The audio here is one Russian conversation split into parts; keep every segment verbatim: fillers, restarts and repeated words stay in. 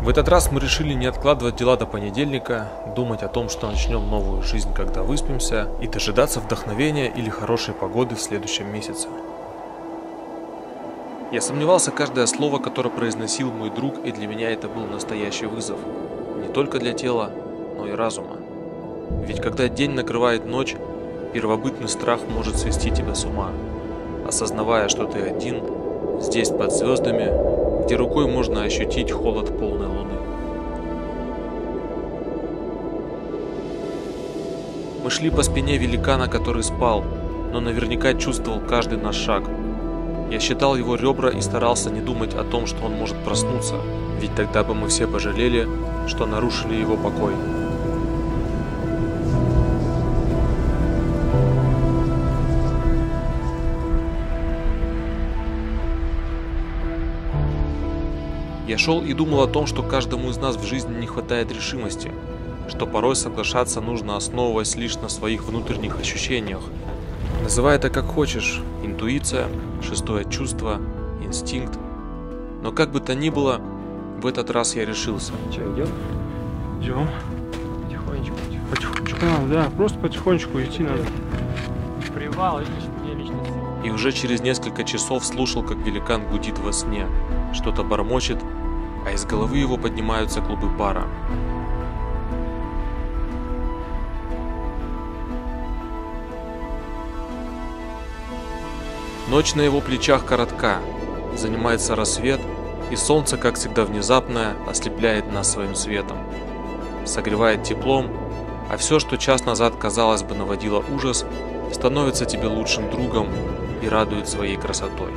В этот раз мы решили не откладывать дела до понедельника, думать о том, что начнем новую жизнь, когда выспимся, и дожидаться вдохновения или хорошей погоды в следующем месяце. Я сомневался каждое слово, которое произносил мой друг, и для меня это был настоящий вызов. Не только для тела, но и разума. Ведь когда день накрывает ночь, первобытный страх может свести тебя с ума, осознавая, что ты один, здесь под звездами, где рукой можно ощутить холод полной луны. Мы шли по спине великана, который спал, но наверняка чувствовал каждый наш шаг. Я считал его ребра и старался не думать о том, что он может проснуться, ведь тогда бы мы все пожалели, что нарушили его покой. Я шел и думал о том, что каждому из нас в жизни не хватает решимости, что порой соглашаться нужно, основываясь лишь на своих внутренних ощущениях. Называй это как хочешь – интуиция, шестое чувство, инстинкт. Но как бы то ни было, в этот раз я решился. Че, идем? Идем. Потихонечку. Потихонечку. Да, да, просто потихонечку идти надо. Привал, видишь, мне лично. И уже через несколько часов слушал, как великан гудит во сне, что-то бормочет, а из головы его поднимаются клубы пара. Ночь на его плечах коротка, занимается рассвет, и солнце, как всегда внезапное, ослепляет нас своим светом. Согревает теплом, а все, что час назад, казалось бы, наводило ужас, становится тебе лучшим другом и радует своей красотой.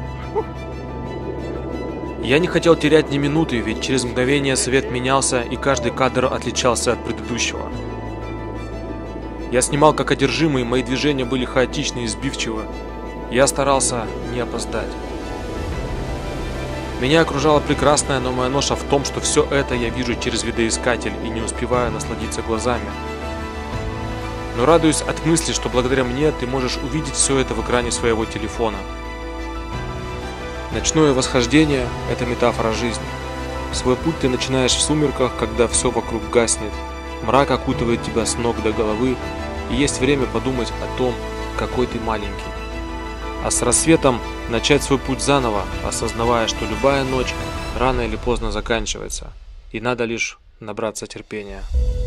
Я не хотел терять ни минуты, ведь через мгновение свет менялся, и каждый кадр отличался от предыдущего. Я снимал как одержимый, мои движения были хаотичны и сбивчивы. Я старался не опоздать. Меня окружала прекрасная, но моя ноша в том, что все это я вижу через видоискатель и не успеваю насладиться глазами. Но радуюсь от мысли, что благодаря мне ты можешь увидеть все это в экране своего телефона. Ночное восхождение – это метафора жизни. Свой путь ты начинаешь в сумерках, когда все вокруг гаснет. Мрак окутывает тебя с ног до головы, и есть время подумать о том, какой ты маленький. А с рассветом начать свой путь заново, осознавая, что любая ночь рано или поздно заканчивается, и надо лишь набраться терпения.